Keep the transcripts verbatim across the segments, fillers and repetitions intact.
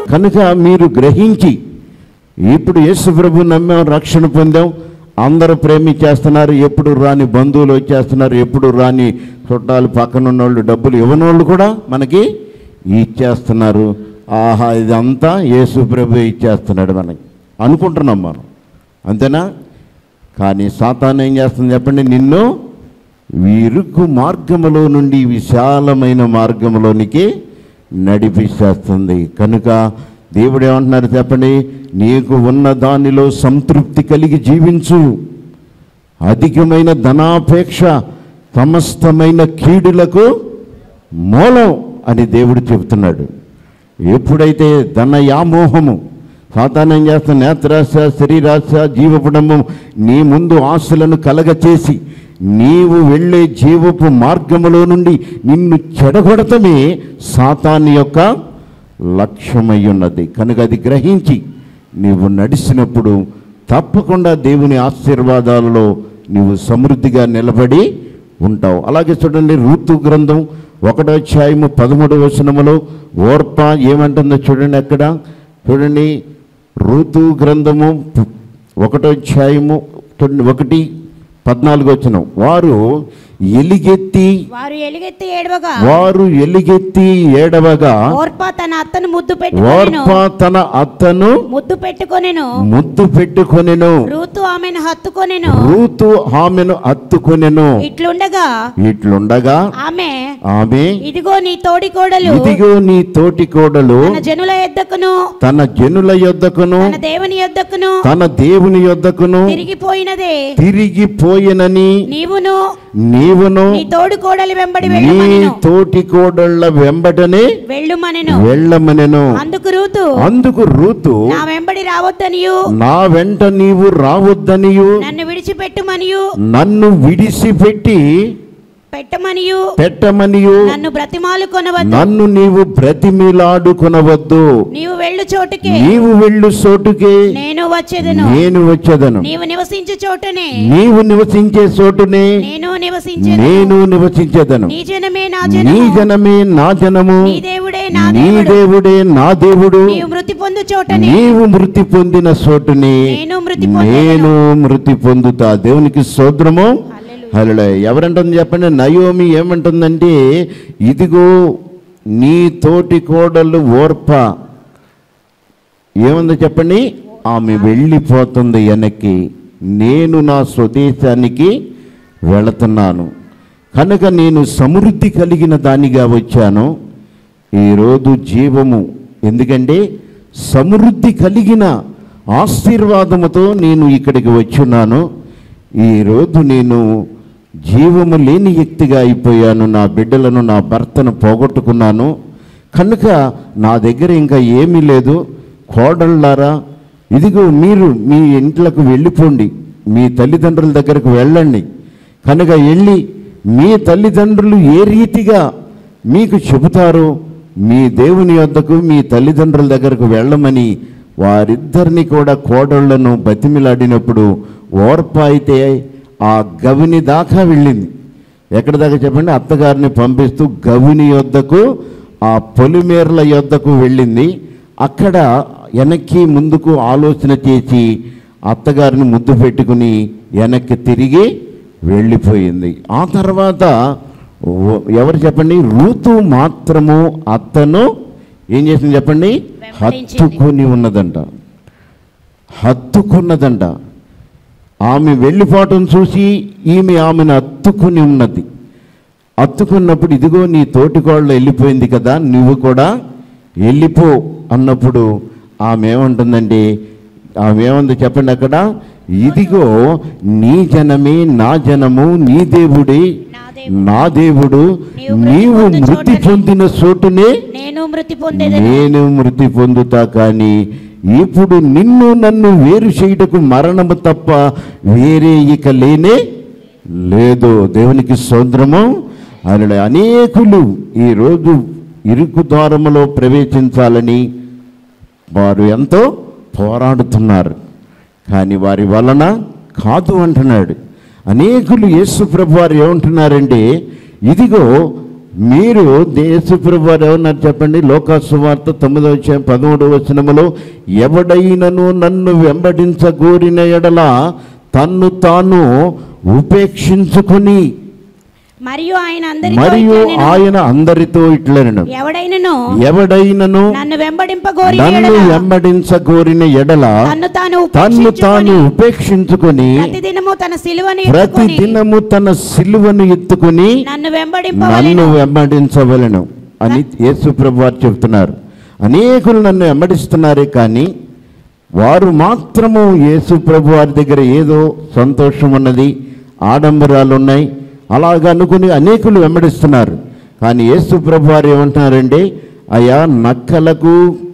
కనుక మీరు గ్రహించి, ఇప్పుడు యేసు ప్రభు నమ్మాం, రక్షణ పొందాం, అందరూ ప్రేమించేస్తున్నారు, ఎప్పుడు రాని బంధువులు వచ్చేస్తున్నారు, ఎప్పుడు రాని చుట్టాలు, పక్కనున్న వాళ్ళు, డబ్బులు ఇవ్వనోళ్ళు కూడా మనకి ఇచ్చేస్తున్నారు. ఆహా, ఇదంతా యేసు ప్రభు ఇచ్చేస్తున్నాడు మనకి అనుకుంటున్నాం మనం, అంతేనా? కానీ సాతాను ఏం చేస్తుంది చెప్పండి? నిన్ను ఇరుకు మార్గములో నుండి విశాలమైన మార్గంలోనికి నడిపిస్తేస్తుంది. కనుక దేవుడు ఏమంటున్నారు చెప్పండి? నీకు ఉన్న దానిలో సంతృప్తి కలిగి జీవించు, అధికమైన ధనాపేక్ష సమస్తమైన కీడులకు మూలం అని దేవుడు చెబుతున్నాడు. ఎప్పుడైతే ధన యామోహము, సాతాను ఏం చేస్తున్న నేత్రాశ, శరీరాశ, జీవపుడంబం నీ ముందు ఆశలను కలగచేసి నీవు వెళ్ళే జీవపు మార్గములో నుండి నిన్ను చెడగొడతమే సాతాను యొక్క లక్ష్యమై ఉన్నది. కనుక అది గ్రహించి నీవు నడిచినప్పుడు తప్పకుండా దేవుని ఆశీర్వాదాలలో నీవు సమృద్ధిగా నిలబడి ఉంటావు. అలాగే చూడండి, రూతు గ్రంథం ఒకటో అధ్యాయము పదమూడవ వచనములో ఓర్ప ఏమంటుందో చూడండి. అక్కడ చూడండి, రూతు గ్రంథము ఒకటో అధ్యాయము ఒకటి పద్నాలుగు వచనం. వారు ఎలిగెత్తి వారు ఎలుగెత్తి ఏడవగా వారు ఎలిగెత్తి ఏడవగా ఓర్పా తన అత్తను ముద్దు పెట్టుకొనెను ఓర్పా తన అత్తను ముద్దు పెట్టుకొనెను ముద్దు పెట్టుకొనెను రూతు ఆమెను హత్తుకొనెను రూతు ఆమెను హత్తుకొనెను. ఇట్లుండగా ఇట్లుండగా ఆమె ఆమె ఇదిగో నీ తోడి కోడలు ఇదిగో నీ తోటి కోడలు తన జనుల యొద్దకును తన జనుల యొద్దకును తన దేవుని యొద్దకును తన దేవుని యొద్దకును తిరిగిపోయినదే తిరిగిపోయినని నీవును నీవును నీ తోడు కోడలి వెంబడి నీ వెళ్ళమనెను తోటి కోడళ్ళ వెంబటనే వెళ్ళుమనెను వెళ్ళమనెను. అందుకు రూతు అందుకు రూతు నా వెంబడి రావద్దనియు నా వెంట నీవు రావద్దనియు నన్ను విడిచిపెట్టుమనియు నన్ను విడిసిపెట్టి పెట్టమనియు పెట్టమనియు నన్ను బ్రతిమాలు కొనవద్దు నన్ను నీవు బ్రతిమిలాడుకొనవద్దు. నీవు వెళ్ళు చోటుకే నీవు వెళ్ళు చోటుకే నేను వచ్చేదను నేను వచ్చేదను. నీవు నివసించే చోటనే నీవు నివసించే చోటునే నేను నివసించేదను. నేను నివసించేదను. నీ జనమే నా నీ జనము జనమే నా జనము నీ దేవుడే నా నీ దేవుడు దేవుడే నా దేవుడు. నీవు మృతి పొందు చోటనే నీవు మృతి పొందిన చోటునే నేను మృతి పొందెదను. నేను మృతి పొందుతా. దేవునికి స్తోత్రము. హల్లెలూయా. ఎవరంటుంది చెప్పండి? నయోమి ఏమంటుందంటే, ఇదిగో నీ తోటి కోడలు ఓర్ప ఏముందో చెప్పండి? ఆమె వెళ్ళిపోతుంది వెనక్కి, నేను నా స్వదేశానికి వెళుతున్నాను. కనుక నేను సమృద్ధి కలిగిన దానిగా వచ్చాను. ఈరోజు జీవము, ఎందుకంటే సమృద్ధి కలిగిన ఆశీర్వాదముతో నేను ఇక్కడికి వచ్చున్నాను. ఈరోజు నేను జీవము లేని వ్యక్తిగా అయిపోయాను. నా బిడ్డలను, నా భర్తను పోగొట్టుకున్నాను. కనుక నా దగ్గర ఇంకా ఏమీ లేదు. కోడళ్ళారా, ఇదిగో మీరు మీ ఇంట్లోకి వెళ్ళిపోండి, మీ తల్లిదండ్రుల దగ్గరకు వెళ్ళండి. కనుక వెళ్ళి మీ తల్లిదండ్రులు ఏ రీతిగా మీకు చెబుతారో మీ దేవుని వద్దకు, మీ తల్లిదండ్రుల దగ్గరకు వెళ్ళమని వారిద్దరిని కూడా కోడళ్లను బతిమిలాడినప్పుడు ఓర్ప అయితే ఆ గవిని దాకా వెళ్ళింది. ఎక్కడి దాకా చెప్పండి? అత్తగారిని పంపిస్తూ గవిని యొద్దకు, ఆ పొలిమేర్ల యొద్దకు వెళ్ళింది. అక్కడ వెనక్కి ముందుకు ఆలోచన చేసి అత్తగారిని ముద్దు పెట్టుకుని వెనక్కి తిరిగి వెళ్ళిపోయింది. ఆ తర్వాత ఎవరు చెప్పండి? రూతు మాత్రము అత్తను ఏం చేసింది చెప్పండి? హత్తుకొని ఉన్నదంట, హత్తుకున్నదంట. ఆమె వెళ్ళిపోవటం చూసి ఈమె ఆమెను హత్తుకుని ఉన్నది. హత్తుకున్నప్పుడు ఇదిగో నీ తోటికోళ్ళు వెళ్ళిపోయింది కదా, నువ్వు కూడా వెళ్ళిపో అన్నప్పుడు ఆమె ఏమంటుందండి? ఆమె ఏముంది చెప్పండి అక్కడ? ఇదిగో నీ జనమే నా జనము, నీ దేవుడే నా దేవుడు. నీవు మృతి పొందిన చోటునే నేను మృతి పొందేదను. నేను మృతి పొందుతా. కానీ ఇప్పుడు నిన్ను నన్ను వేరు చేయుటకు మరణము తప్ప వేరే ఇక లేనే లేదు. దేవునికి స్తోత్రము. అలా అనేకులు ఈరోజు ఇరుకు ద్వారములో ప్రవేశించాలని వారు ఎంతో పోరాడుతున్నారు. కానీ వారి వలన కాదు అంటున్నాడు. అనేకులు యేసు ప్రభు వారు ఏమంటున్నారంటే, ఇదిగో మీరు యేసుప్రభు వారు ఏమన్నారు చెప్పండి? లోకాసువార్త తొమ్మిదవ అధ్యాయం పదమూడవ వచనములో, ఎవడైనను నన్ను వెంబడించగోరిన ఎడల తన్ను తాను ఉపేక్షించుకుని, మరియు ఆయన అందరితో మరియు ఇట్లనెను, ఆయన అందరితో ఇట్లనెను, ఎవడైనను ఎవడైనను నన్ను వెంబడింపగోరిన నన్ను ఎడల వెంబడించగోరిన ఎడల తన్ను తాను తన్ను తాను ఉపేక్షించుకొని ఉపేక్షించుకుని ప్రతిదినము తన సిలువను ప్రతి ఎత్తుకొని దినము తన సిలువను ఎత్తుకుని నన్ను నన్ను వెంబడింపవలెను. వెంబడించవలను అని యేసు ప్రభు వారు చెబుతున్నారు. అనేకులు నన్ను వెంబడిస్తున్నారే కానీ వారు మాత్రము యేసు ప్రభు వారి దగ్గర ఏదో సంతోషం ఉన్నది, ఆడంబరాలు ఉన్నాయి, అలాగ అనుకుని అనేకులు వెంబడిస్తున్నారు. కానీ యేసు ప్రభు వారు ఏమంటున్నారంటే, అయా నక్కలకు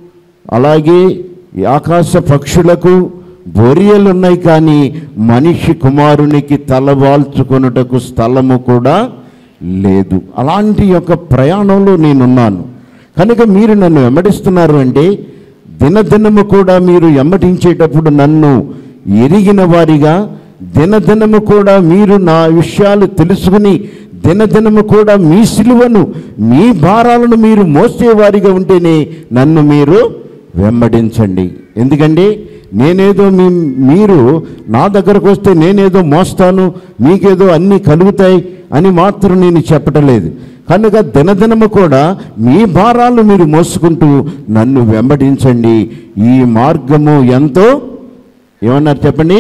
అలాగే ఈ ఆకాశ పక్షులకు బొరియలు ఉన్నాయి, కానీ మనిషి కుమారునికి తలవాల్చుకొనుటకు స్థలము కూడా లేదు. అలాంటి యొక్క ప్రయాణంలో నేనున్నాను. కనుక మీరు నన్ను వెంబడిస్తున్నారు అంటే దినదినము కూడా మీరు వెంబడించేటప్పుడు నన్ను ఎరిగిన వారిగా, దినదినము కూడా మీరు నా విషయాలు తెలుసుకుని దినదినము కూడా మీ సిలువను మీ భారాలను మీరు మోసేవారిగా ఉంటేనే నన్ను మీరు వెంబడించండి. ఎందుకంటే నేనేదో మీ మీరు నా దగ్గరకు వస్తే నేనేదో మోస్తాను, మీకేదో అన్నీ కలుగుతాయి అని మాత్రం నేను చెప్పటలేదు. కనుక దినదినము కూడా మీ భారాలు మీరు మోసుకుంటూ నన్ను వెంబడించండి. ఈ మార్గము ఎంతో ఏమన్నారు చెప్పండి?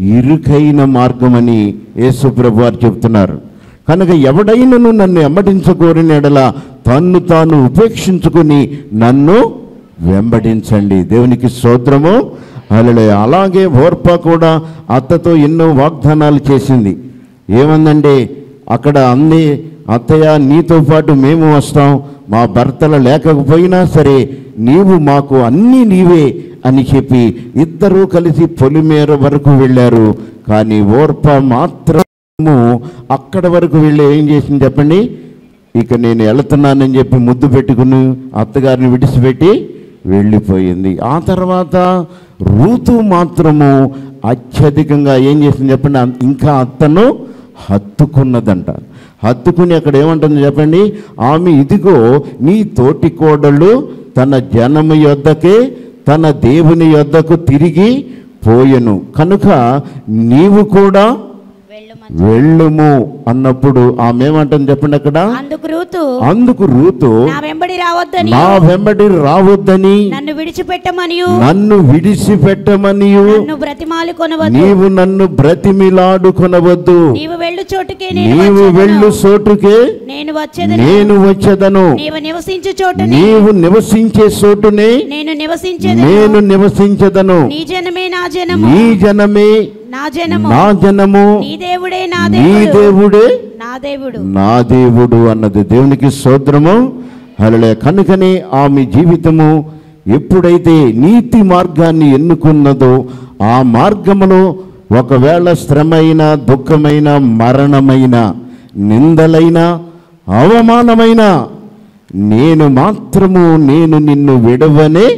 ఇరుకైన మార్గమని యేసు ప్రభు వారు చెబుతున్నారు. కనుక ఎవడైనను నన్ను వెంబడించకోరిన ఎడల తన్ను తాను ఉపేక్షించుకుని నన్ను వెంబడించండి. దేవునికి స్తోత్రము. హల్లెలూయా. అలాగే ఓర్పా కూడా అత్తతో ఎన్నో వాగ్దానాలు చేసింది. ఏమందంటే అక్కడ అంది, అత్తయ్య నీతో పాటు మేము వస్తాం, మా భర్తలు లేకపోయినా సరే నీవు మాకు అన్నీ నీవే అని చెప్పి ఇద్దరూ కలిసి పొలిమేర వరకు వెళ్ళారు. కానీ ఓర్పా మాత్రము అక్కడ వరకు వెళ్ళి ఏం చేసింది చెప్పండి? ఇక నేను వెళుతున్నానని చెప్పి ముద్దు పెట్టుకుని అత్తగారిని విడిచిపెట్టి వెళ్ళిపోయింది. ఆ తర్వాత రూతు మాత్రము అత్యధికంగా ఏం చేసింది చెప్పండి? ఇంకా అత్తను హత్తుకున్నదంట. హత్తుకుని అక్కడ ఏమంటుంది చెప్పండి? ఆమె ఇదిగో నీ తోటి కోడళ్ళు తన జనము యొద్దకే తన దేవుని యొద్దకు తిరిగి పోయెను, కనుక నీవు కూడా వెళ్ళుము అన్నప్పుడు ఆమె ఏమంటుంది చెప్పండి? అక్కడ అందుకు రూతు అందుకు రూతు నా వెంబడి రావద్దని నా వెంబడి రావద్దని నన్ను విడిచిపెట్టమనియు నన్ను విడిచిపెట్టమనియు నన్ను బ్రతిమాలు కొనవద్దు, నీవు నన్ను బ్రతిమిలాడు కొనవద్దు, నీవు వెళ్ళు చోటుకే నేను నీవు వచ్చెదను. వెళ్ళు చోటుకే నేను వచ్చేదను, నేను వచ్చేదను, నీవు నివసించు చోటునే నీవు నివసించే చోటునే నేను నివసించేదను, నేను నివసించదను, నీ జనమే నా జనము, నీ జనమే నా జనము, నా జనము, నీ దేవుడే నా నీ దేవుడు, దేవుడే నా దేవుడు, నా దేవుడు అన్నది. దేవునికి స్తోత్రము. హల్లెలూయా. కనుకనే ఆమె జీవితము ఎప్పుడైతే నీతి మార్గాన్ని ఎన్నుకున్నదో ఆ మార్గములో ఒకవేళ శ్రమైన, దుఃఖమైన, మరణమైన, నిందలైన, అవమానమైన నేను మాత్రము నేను నిన్ను విడవనే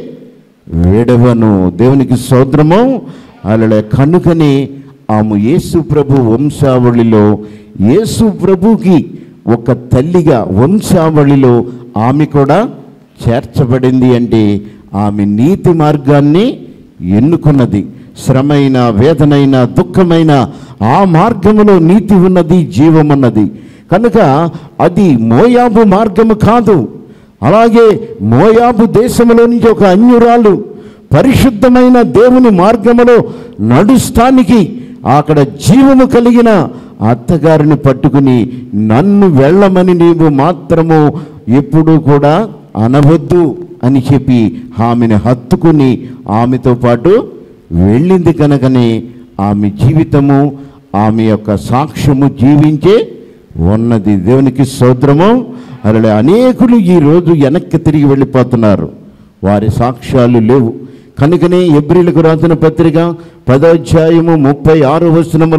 విడవను. దేవునికి స్తోత్రము. హల్లెలూయా. కనుకనే ఆమె యేసు ప్రభు వంశావళిలో యేసు ప్రభుకి ఒక తల్లిగా వంశావళిలో ఆమె కూడా చేర్చబడింది. అంటే ఆమె నీతి మార్గాన్ని ఎన్నుకున్నది. శ్రమైన, వేదనైన, దుఃఖమైన ఆ మార్గములో నీతి ఉన్నది, జీవం ఉన్నది. కనుక అది మోయాబు మార్గము కాదు. అలాగే మోయాబు దేశంలో నుంచి ఒక అన్యురాలు పరిశుద్ధమైన దేవుని మార్గములో నడుస్తానికి అక్కడ జీవము కలిగిన అత్తగారిని పట్టుకుని నన్ను వెళ్ళమని నీవు మాత్రము ఎప్పుడూ కూడా అనవద్దు అని చెప్పి ఆమెను హత్తుకుని ఆమెతో పాటు వెళ్ళింది. కనుకనే ఆమె జీవితము, ఆమె యొక్క సాక్ష్యము జీవించే ఉన్నది. దేవునికి స్తోత్రము. అలా అనేకులు ఈరోజు వెనక్కి తిరిగి వెళ్ళిపోతున్నారు, వారి సాక్ష్యాలు లేవు. కనుకనే ఎబ్రీలకు రాసిన పత్రిక పదోధ్యాయము ముప్పై ఆరు వచనములో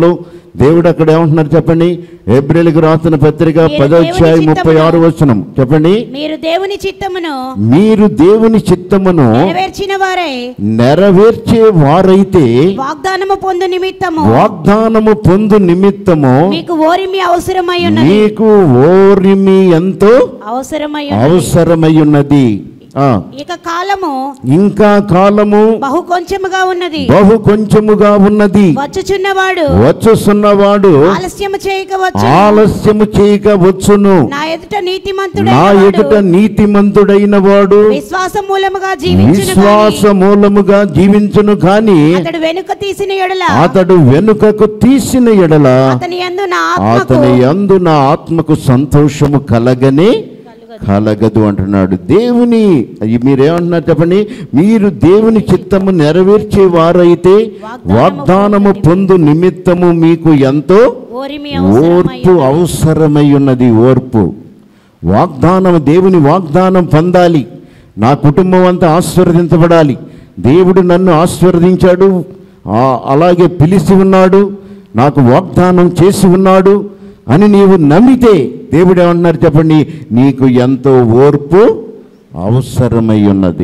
దేవుడు అక్కడ ఏమంటున్నారు చెప్పండి? హెబ్రీయులకు రాసిన పత్రిక పదో అధ్యాయం ముప్పై ఆరు వచనం చెప్పండి. మీరు దేవుని చిత్తమును మీరు దేవుని చిత్తమును నెరవేర్చిన వారై నెరవేర్చే వారైతే వాగ్దానము పొందు నిమిత్తము వాగ్దానము పొందు నిమిత్తము మీకు ఓరిమి అవసరమై ఉన్నది. మీకు ఓరిమి ఎంతో అవసరమై అవసరమై ఉన్నది. ఆ ఇక కాలము ఇంకా కాలము బహు కొంచెముగా ఉన్నది. బహు కొంచెముగా ఉన్నది. వచ్చుచున్నవాడు వచ్చుచున్నవాడు ఆలస్యము చేయకవచ్చు. ఆలస్యము చేయక వచ్చును. నా ఎదుట నా నీతిమంతుడైన ఎదుట నీతిమంతుడైన వాడు విశ్వాస మూలముగా జీవించును విశ్వాస మూలముగా జీవించును కాని అతడు వెనుక తీసిన ఎడల అతడు వెనుకకు తీసిన ఎడల అతని యందు నా ఆత్మకు అతని యందు నా ఆత్మకు సంతోషము కలగనే కలగదు అంటున్నాడు. దేవుని మీరేమంటున్నారు చెప్పండి? మీరు దేవుని చిత్తము నెరవేర్చే వారైతే వాగ్దానము పొందు నిమిత్తము మీకు ఎంతో ఓరిమి ఓర్పు అవసరమై ఉన్నది. ఓర్పు వాగ్దానం, దేవుని వాగ్దానం పొందాలి. నా కుటుంబం అంతా ఆశీర్వదించబడాలి. దేవుడు నన్ను ఆశీర్వదించాడు, అలాగే పిలిచి ఉన్నాడు, నాకు వాగ్దానం చేసి ఉన్నాడు అని నీవు నమ్మితే దేవుడు ఏమన్నారు చెప్పండి? నీకు ఎంతో ఓర్పు అవసరమై ఉన్నది.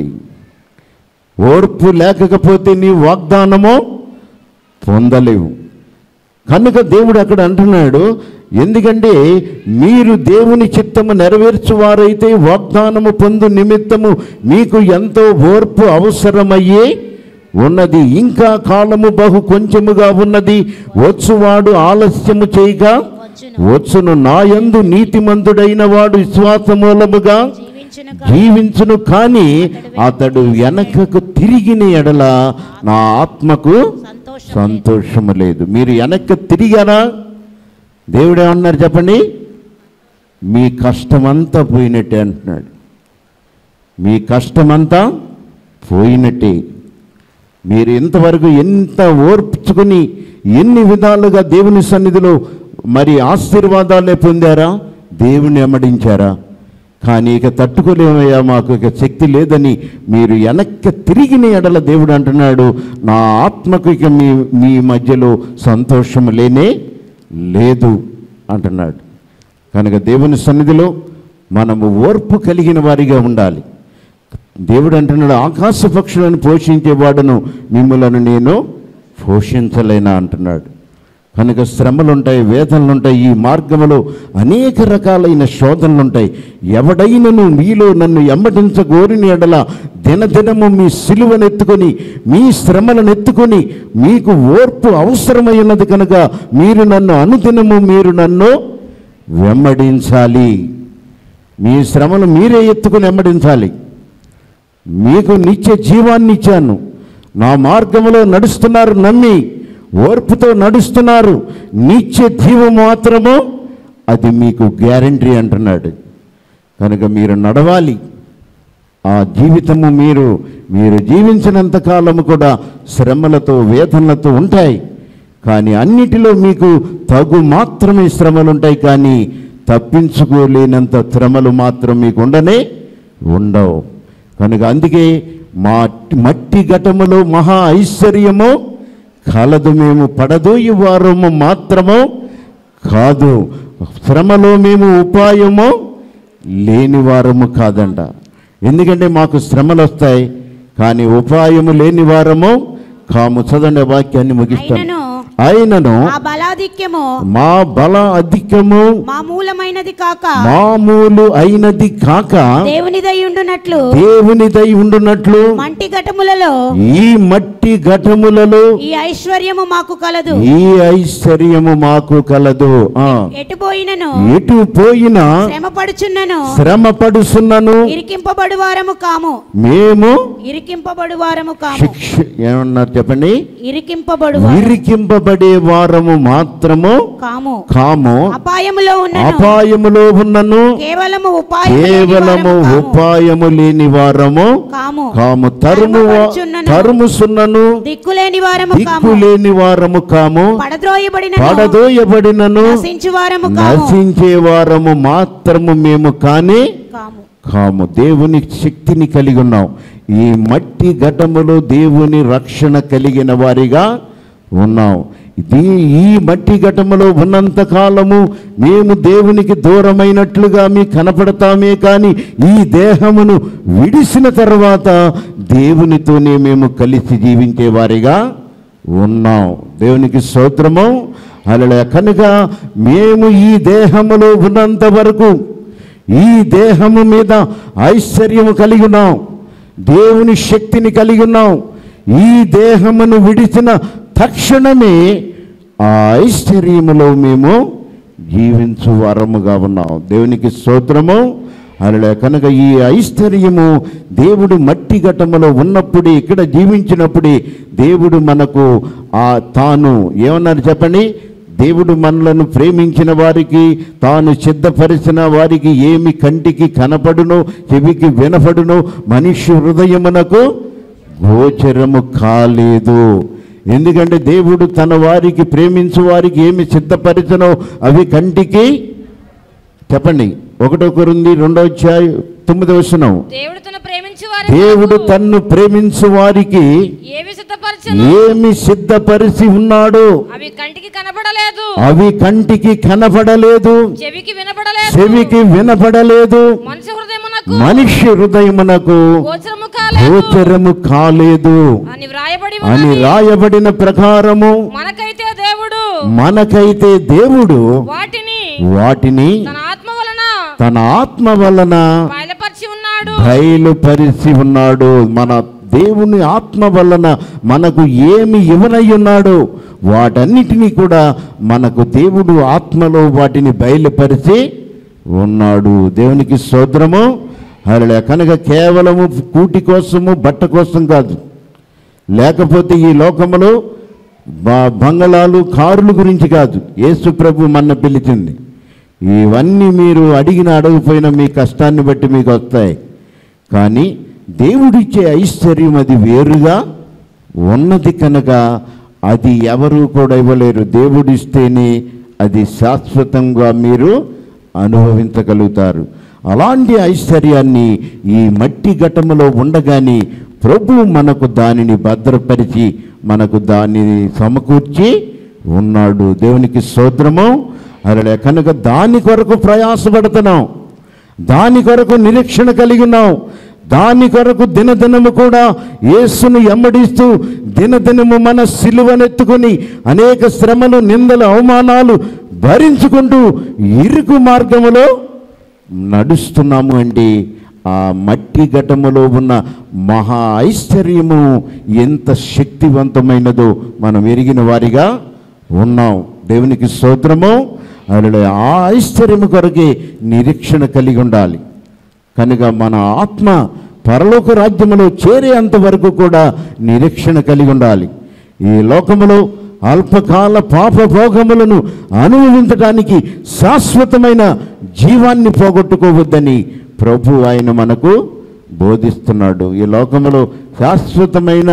ఓర్పు లేకపోతే నీ వాగ్దానము పొందలేవు. కనుక దేవుడు అక్కడ అంటున్నాడు, ఎందుకంటే మీరు దేవుని చిత్తము నెరవేర్చువారైతే వాగ్దానము పొందు నిమిత్తము మీకు ఎంతో ఓర్పు అవసరమయ్యే ఉన్నది. ఇంకా కాలము బహు కొంచెముగా ఉన్నది. వచ్చువాడు ఆలస్యము చేయగా వచ్చును. నా యందు నీతిమంతుడైన వాడు విశ్వాస మూలముగా జీవించును కాని అతడు వెనకకు తిరిగిన ఎడల నా ఆత్మకు సంతోషము లేదు. మీరు వెనక్కి తిరిగారా? దేవుడు ఏమన్నారు చెప్పండి? మీ కష్టమంతా పోయినట్టే అంటున్నాడు. మీ కష్టమంతా పోయినట్టే. మీరు ఇంతవరకు ఎంత ఓర్చుకుని ఎన్ని విధాలుగా దేవుని సన్నిధిలో మరి ఆశీర్వాదాలే పొందారా, దేవుని ఎమ్మడించారా? కానీ ఇక తట్టుకోలేమయ్యా, మాకు ఇక శక్తి లేదని మీరు వెనక్కి తిరిగిన ఎడల దేవుడు అంటున్నాడు, నా ఆత్మకు ఇక మీ మీ మధ్యలో సంతోషం లేనే లేదు అంటున్నాడు. కనుక దేవుని సన్నిధిలో మనము ఓర్పు కలిగిన వారిగా ఉండాలి. దేవుడు అంటున్నాడు, ఆకాశ పక్షులను పోషించేవాడును మిమ్మలను నేను పోషించలేనా అంటున్నాడు. కనుక శ్రమలు ఉంటాయి, వేదనలు ఉంటాయి, ఈ మార్గంలో అనేక రకాలైన శోధనలు ఉంటాయి. ఎవడైనను మీలో నన్ను ఎమ్మటించగోరిన ఎడల దినదినము మీ సిలువను ఎత్తుకొని మీ శ్రమలను ఎత్తుకొని మీకు ఓర్పు అవసరమైనది కనుక మీరు నన్ను అనుదినము మీరు నన్ను వెంబడించాలి. మీ శ్రమలు మీరే ఎత్తుకొని వెంబడించాలి. మీకు నిత్య జీవాన్ని ఇచ్చాను. నా మార్గంలో నడుస్తున్నారు, నమ్మి ఓర్పుతో నడుస్తున్నారు, నిత్య జీవం మాత్రము అది మీకు గ్యారంటీ అంటున్నాడు. కనుక మీరు నడవాలి. ఆ జీవితము మీరు మీరు జీవించినంత కాలము కూడా శ్రమలతో వేదనలతో ఉంటాయి. కానీ అన్నిటిలో మీకు తగు మాత్రమే శ్రమలు ఉంటాయి, కానీ తప్పించుకోలేనంత శ్రమలు మాత్రం మీకు ఉండనే ఉండవు. కనుక అందుకే మా మట్టి ఘటములో మహా ఐశ్వర్యము కలదు, మేము పడదోయి వారము మాత్రము కాదు, శ్రమలో మేము ఉపాయము లేని వారము కాదంట. ఎందుకంటే మాకు శ్రమలు వస్తాయి, కానీ ఉపాయము లేని వారము కాము. చదవండి వాక్యాన్ని ముగిస్తాను. అయినను మా బలాధిక్యము మా బల అధిక్యము మామూలమైనది కాక మామూలు అయినది కాక దేవునిదై ఉండునట్లు దేవునిదై ఉండునట్లు మట్టి ఘటములలో ఈ మట్టి ఘటములలో ఈ ఐశ్వర్యము మాకు కలదు. ఈ ఐశ్వర్యము మాకు కలదు. ఆ ఎటు పోయినను ఎటు పోయినా శ్రమ పడుచున్నను శ్రమ పడుచున్నను ఇరికింపబడు వారము కాము. మేము ఇరికింపబడు వారము కాము. శిక్ష ఏమన్నారు చెప్పండి? ఇరికింపబడు ఇరికింపబడే వారము మాత్రము కాము. కాము అపాయములో ఉన్నను అపాయములో ఉన్నను కేవలము ఉపాయము కేవలము ఉపాయము లేని వారము కాము. కాము తరుము తరుముసున్నను దిక్కులేని వారము కాము. దిక్కులేని వారము కాము. పడద్రోయబడిన పడదోయబడినను నశించు వారము కాము. నశించే వారము మాత్రము మేము కానే కాము. కాము. దేవుని శక్తిని కలిగి ఉన్నాం. ఈ మట్టి ఘటములో దేవుని రక్షణ కలిగిన వారిగా ఉన్నాం. ఇది ఈ మట్టి ఘటములో ఉన్నంత కాలము మేము దేవునికి దూరమైనట్లుగా మీకు కనపడతామే కానీ ఈ దేహమును విడిసిన తర్వాత దేవునితోనే మేము కలిసి జీవించే వారిగా ఉన్నాం. దేవునికి స్తోత్రము. హల్లెలూయా. కనుక మేము ఈ దేహములో ఉన్నంత వరకు ఈ దేహము మీద ఐశ్వర్యము కలిగి ఉన్నాం, దేవుని శక్తిని కలిగి ఉన్నాం. ఈ దేహమును విడిచిన తక్షణమే ఆ ఐశ్వర్యములో మేము జీవించు వరముగా ఉన్నాం. దేవునికి స్తోత్రము. హల్లెలూయా. కనుక ఈ ఐశ్వర్యము దేవుడు మట్టి ఘటములో ఉన్నప్పుడే, ఇక్కడ జీవించినప్పుడే దేవుడు మనకు ఆ తాను ఏమన్నారు చెప్పండి, దేవుడు మనలను ప్రేమించిన వారికి తాను సిద్ధపరిచిన వారికి ఏమి కంటికి కనపడునో చెవికి వినపడునో మనిషి హృదయమునకు గోచరము కాలేదు. ఎందుకంటే దేవుడు తన వారికి ప్రేమించు వారికి ఏమి సిద్ధపరిచనో అవి కంటికి చెప్పండి. ఒకటో కొరింథీ రెండో అధ్యాయం తొమ్మిదవ వచనం. దేవుడు తన ప్రేమించు వారి దేవుడు తన్ను ప్రేమించు వారికి ఏమి సిద్ధపరిచెను ఏమి సిద్ధపరిచి ఉన్నాడో అవి కంటికి కనబడలేదు, అవి కంటికి కనపడలేదు, చెవికి వినబడలేదు, చెవికి వినపడలేదు, మనిషి హృదయమునకు మనిషి హృదయమునకు గోచరము కాలేదు గోచరము కాలేదు అని వ్రాయబడి అని ఉన్నది. రాయబడిన ప్రకారము మనకైతే దేవుడు మనకైతే దేవుడు వాటిని వాటిని తన ఆత్మ వలన తన ఆత్మ వలన బయలుపరిచి ఉన్నాడు. బయలుపరిచి ఉన్నాడు. మన దేవుని ఆత్మ వలన మనకు ఏమి ఇవ్వనై ఉన్నాడో వాటన్నిటినీ కూడా మనకు దేవుడు ఆత్మలో వాటిని బయలుపరిచి ఉన్నాడు. దేవునికి స్తోత్రము. హల్లెలూయా. కనుక కేవలము కూటి కోసము బట్ట కోసం కాదు, లేకపోతే ఈ లోకములో బంగళాలు కారుల గురించి కాదు యేసు ప్రభు మన పిలిచింది. ఇవన్నీ మీరు అడిగిన అడగపోయినా మీ కష్టాన్ని బట్టి మీకు వస్తాయి, కానీ దేవుడిచ్చే ఐశ్వర్యం అది వేరుగా ఉన్నది. కనుక అది ఎవరు కూడా ఇవ్వలేరు. దేవుడిస్తేనే అది శాశ్వతంగా మీరు అనుభవించగలుగుతారు. అలాంటి ఐశ్వర్యాన్ని ఈ మట్టి ఘటములో ఉండగానే ప్రభు మనకు దానిని భద్రపరిచి మనకు దానిని సమకూర్చి ఉన్నాడు. దేవునికి స్తోత్రము. అలా కనుక దాని కొరకు ప్రయాసపడుతున్నాం, దాని కొరకు నిరీక్షణ కలిగి ఉన్నాం, దాని కొరకు దినదినము కూడా యేసును ఎమ్మడిస్తూ దినదినము మన సిలువనెత్తుకొని అనేక శ్రమలు, నిందలు, అవమానాలు భరించుకుంటూ ఇరుకు మార్గములో నడుస్తున్నాము. అంటే ఆ మట్టి ఘటములో ఉన్న మహా ఐశ్వర్యము ఎంత శక్తివంతమైనదో మనం ఎరిగిన వారిగా ఉన్నాం. దేవునికి స్తోత్రము. అలా ఆ ఐశ్వర్యము కొరకే నిరీక్షణ కలిగి ఉండాలి. కనుక మన ఆత్మ పరలోక రాజ్యములో చేరేంత వరకు కూడా నిరీక్షణ కలిగి ఉండాలి. ఈ లోకములో అల్పకాల పాప భోగములను అనుభవించడానికి శాశ్వతమైన జీవాన్ని పోగొట్టుకోవద్దని ప్రభు ఆయన మనకు బోధిస్తున్నాడు. ఈ లోకములో శాశ్వతమైన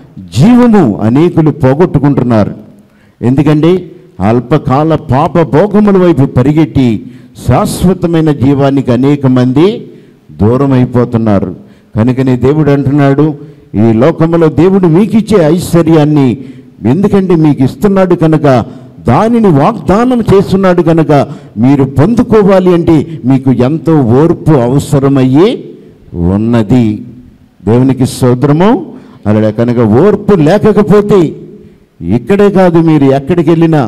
జీవము అనేకులు పోగొట్టుకుంటున్నారు. ఎందుకంటే అల్పకాల పాప భోగముల వైపు పరిగెట్టి శాశ్వతమైన జీవానికి అనేక మంది దూరం అయిపోతున్నారు. కనుకనే దేవుడు అంటున్నాడు, ఈ లోకములో దేవుడు మీకు ఇచ్చే ఐశ్వర్యాన్ని ఎందుకంటే మీకు ఇస్తున్నాడు కనుక, దానిని వాగ్దానం చేస్తున్నాడు కనుక మీరు పొందుకోవాలి అంటే మీకు ఎంతో ఓర్పు అవసరమయ్యి ఉన్నది. దేవునికి స్తోత్రము. అలా కనుక ఓర్పు లేకపోతే ఇక్కడే కాదు, మీరు ఎక్కడికి వెళ్ళినా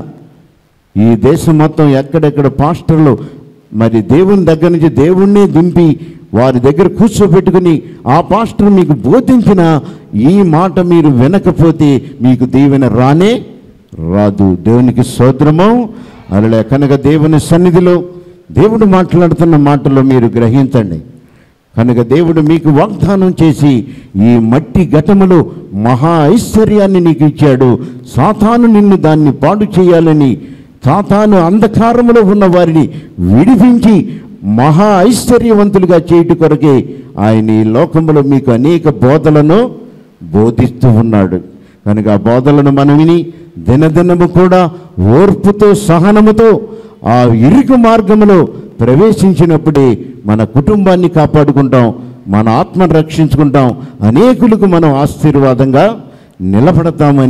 ఈ దేశం మొత్తం ఎక్కడెక్కడ పాస్టర్లు మరి దేవుని దగ్గర నుంచి దేవుణ్ణి దింపి వారి దగ్గర కూర్చోబెట్టుకుని ఆ పాస్టర్ మీకు బోధించిన ఈ మాట మీరు వినకపోతే మీకు దీవెన రానే రాదు. దేవునికి స్తోత్రము. అలా కనుక దేవుని సన్నిధిలో దేవుడు మాట్లాడుతున్న మాటలో మీరు గ్రహించండి. కనుక దేవుడు మీకు వాగ్దానం చేసి ఈ మట్టి ఘటములో మహా ఐశ్వర్యాన్ని నీకు ఇచ్చాడు. సాతాను నిన్ను దాన్ని పాడు చేయాలని, సాతాను అంధకారములో ఉన్న వారిని విడిపించి మహా ఐశ్వర్యవంతులుగా చేయుట కొరకే ఆయన ఈ లోకములో మీకు అనేక బోధలను బోధిస్తూ ఉన్నాడు. కనుక ఆ బోధలను మనం విని దినదినము కూడా ఓర్పుతో సహనముతో ఆ ఇరుకు మార్గములో ప్రవేశించినప్పుడే మన కుటుంబాన్ని కాపాడుకుంటాం, మన ఆత్మను రక్షించుకుంటాం, అనేకులకు మనం ఆశీర్వాదంగా నిలబడతామని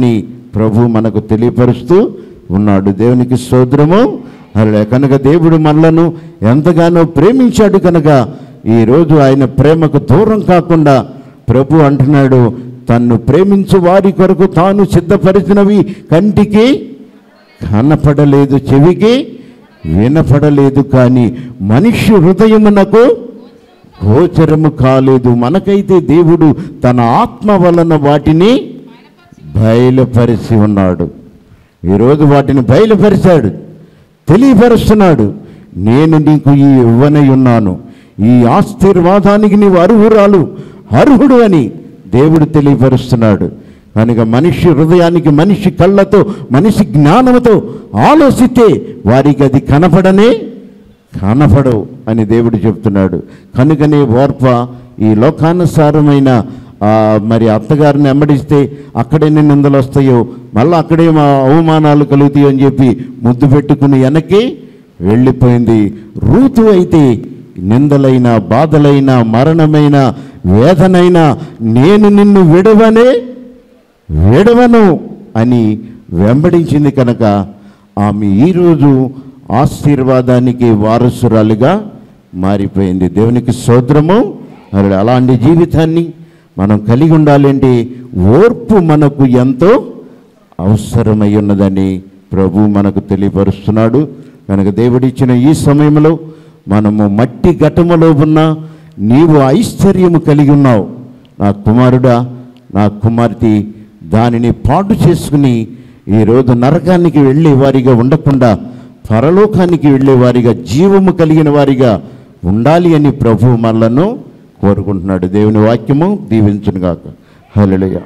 ప్రభు మనకు తెలియపరుస్తూ ఉన్నాడు. దేవునికి స్తోత్రము. అలా కనుక దేవుడు మనలను ఎంతగానో ప్రేమించాడు కనుక ఈరోజు ఆయన ప్రేమకు దూరం కాకుండా ప్రభు అంటున్నాడు, తన్ను ప్రేమించు వారి కొరకు తాను సిద్ధపరిచినవి కంటికి కనపడలేదు, చెవికి వినపడలేదు, కానీ మనిషి హృదయమునకు గోచరము కాలేదు. మనకైతే దేవుడు తన ఆత్మ వలన వాటిని బయలుపరిచి ఉన్నాడు. ఈరోజు వాటిని బయలుపరిచాడు, తెలియపరుస్తున్నాడు. నేను నీకు ఈ ఇవ్వనై ఉన్నాను, ఈ ఆశీర్వాదానికి నీవు అర్హురాలు, అర్హుడు అని దేవుడు తెలియపరుస్తున్నాడు. కనుక మనిషి హృదయానికి, మనిషి కళ్ళతో, మనిషి జ్ఞానంతో ఆలోచిస్తే వారికి అది కనపడనే కనపడవు అని దేవుడు చెప్తున్నాడు. కనుకనే ఓర్ప ఈ లోకానుసారమైన మరి అత్తగారిని వెంబడిస్తే అక్కడెన్ని నిందలు వస్తాయో, మళ్ళీ అక్కడే మా అవమానాలు కలుగుతాయో అని చెప్పి ముద్దు పెట్టుకుని వెనక్కి వెళ్ళిపోయింది. రూతు అయితే నిందలైన, బాధలైన, మరణమైన, వేదనైనా నేను నిన్ను విడవనే విడవను అని వెంబడించింది. కనుక ఆమె ఈరోజు ఆశీర్వాదానికి వారసురాలుగా మారిపోయింది. దేవునికి స్తోత్రము. అలాంటి జీవితాన్ని మనం కలిగి ఉండాలంటే ఓర్పు మనకు ఎంతో అవసరమై ఉన్నదని ప్రభు మనకు తెలియపరుస్తున్నాడు. కనుక దేవుడిచ్చిన ఈ సమయంలో మనము మట్టి ఘటములో ఉన్న నీవు ఐశ్వర్యము కలిగి ఉన్నావు, నా కుమారుడా, నా కుమార్తె, దానిని పాడు చేసుకుని ఈరోజు నరకానికి వెళ్ళే వారిగా ఉండకుండా పరలోకానికి వెళ్ళే వారిగా, జీవము కలిగిన వారిగా ఉండాలి అని ప్రభు మనలను కోరుకుంటున్నాడు. దేవుని వాక్యము దీవించునుగాక. హల్లెలూయా.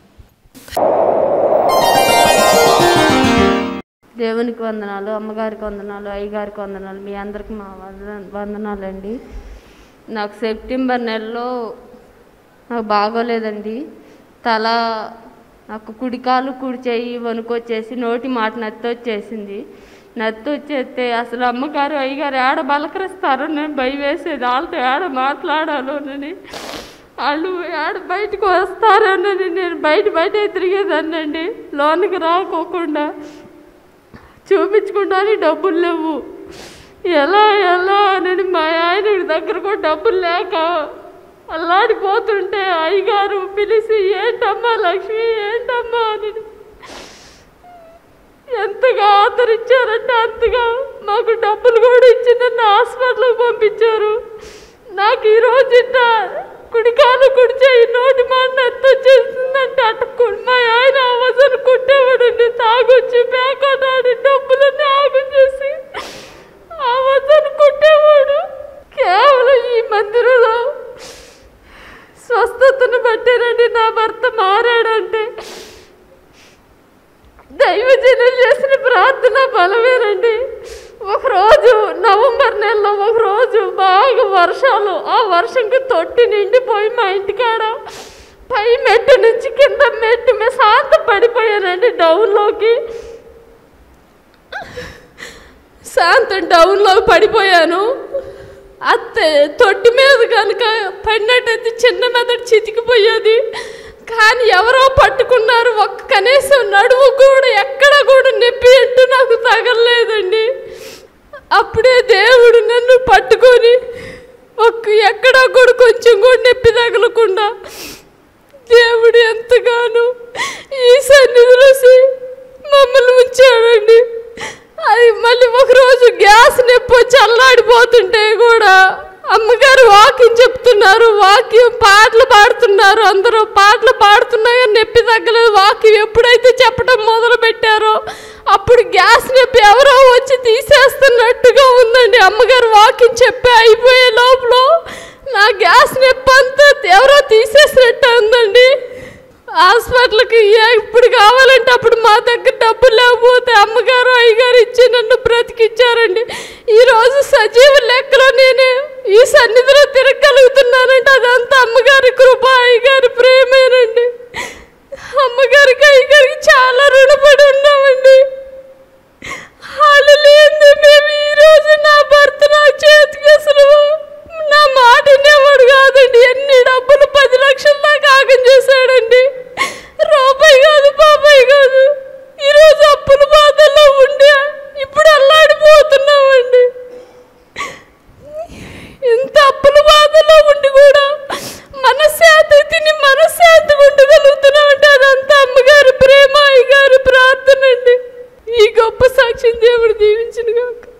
దేవునికి వందనాలు, అమ్మగారికి వందనాలు, అయ్యగారికి వందనాలు, మీ అందరికి మా వందన వందనాలండి. నాకు సెప్టెంబర్ నెలలో నాకు బాగోలేదండి. తల నాకు కుడికాలు కుడి చెయ్యి వణుకొచ్చేసి నోటి మాట నత్తి వచ్చేసింది. నత్తి వచ్చేస్తే అసలు అమ్మగారు అయ్యగారు ఏడ బలకరిస్తారో నేను భయం వేసేది. వాళ్ళతో ఏడ మాట్లాడాలోనని, వాళ్ళు ఏడ బయటకు వస్తారోనని నేను బయట బయట తిరిగేదాన్నండి. లోనికి రాకోకుండా చూపించుకుంటాను, డబ్బులు లేవు. ఎలా ఎలా అని మా ఆయన దగ్గర కూడా డబ్బులు లేక అల్లాడిపోతుంటే అయ్యగారు పిలిచి, ఏంటమ్మా లక్ష్మి, ఏంటమ్మా అని ఎంతగా ఆదరించారంటే అంతగా మాకు డబ్బులు కూడా ఇచ్చి నన్ను హాస్పిటల్కి పంపించారు. నాకు ఈరోజు ఇంట కుడికాలు కుడిచే నోటి మాట ఎంత వచ్చేసిందంటే అటు మా ఆయన అవసరం కుట్టేవాడండి. తాగొచ్చి పేకాటాడి డబ్బులన్నీ ఆగు చేసి అవసరం కుట్టేవాడు. కేవలం ఈ మందిరంలో స్వస్థతను బట్టేనండి నా భర్త మారాడంటే దైవజనులు చేసిన ప్రార్థన బలమేనండి. ఒకరోజు నవంబర్ నెలలో ఒకరోజు బాగా వర్షాలు, ఆ వర్షంకి తొట్టి నిండిపోయి మా ఇంటికాడ పై మెట్టు నుంచి కింద మెట్టు మీద శాంత పడిపోయానండి. డౌన్లోకి శాంతం డౌన్లో పడిపోయాను. అత్తే తొట్టి మీద కనుక పడినట్టయితే చిన్న మెదడు చితికిపోయేది. కానీ ఎవరో పట్టుకున్నారు. ఒక్క కనీసం నడుము కూడా ఎక్కడ కూడా నొప్పి అంటూ నాకు తగలలేదండి. అప్పుడే దేవుడు నన్ను పట్టుకొని ఒక్క ఎక్కడా కూడా కొంచెం కూడా నొప్పి తగలకుండా దేవుడు ఎంతగానో ఈ సన్నిధిలో మమ్మల్ని ఉంచాడండి. అది మళ్ళీ ఒకరోజు గ్యాస్ నొప్పి వచ్చి అల్లాడిపోతుంటే కూడా అమ్మగారు వాక్యం చెప్తున్నారు, వాక్యం పాటలు పాడుతున్నారు. అందరూ పాటలు పాడుతున్నాయో నొప్పి తగ్గలేదు. వాక్యం ఎప్పుడైతే చెప్పడం మొదలు పెట్టారో అప్పుడు గ్యాస్ నొప్పి ఎవరో వచ్చి తీసేస్తున్నట్టుగా ఉందండి. అమ్మగారు వాక్యం చెప్పి అయిపోయే లోపల నా గ్యాస్ నొప్పి అంతా ఎవరో తీసేసినట్టు ఉందండి. హాస్పిటల్కి ఇప్పుడు కావాలంటే అప్పుడు మా దగ్గర డబ్బులు లేకపోతే అమ్మగారు అయ్యగారు ఇచ్చి నన్ను బ్రతికిచ్చారండి. ఈరోజు సజీవ లెక్కలో నేను ఈ సన్నిధిలో తిరగలుగుతున్నానంటే అదంతా అమ్మగారి కృప, అయ్యగారి ప్రేమేనండి. అమ్మగారికి అయ్యగారికి చాలా రుణపడి ఉన్నామండి. వాళ్ళు లేని మేము ఈరోజు నా భర్త నా చేతికి అసలు నా మాట వినేవాడు కాదండి. ఎన్ని డబ్బులు పది లక్షల దాకా ఆగం చేశాడండి. రూపాయి కాదు, బాబాయ్ కాదు. ప్రార్థన అండి. ఈ గొప్ప సాక్ష్యం దేవుడు దీవించును గాక.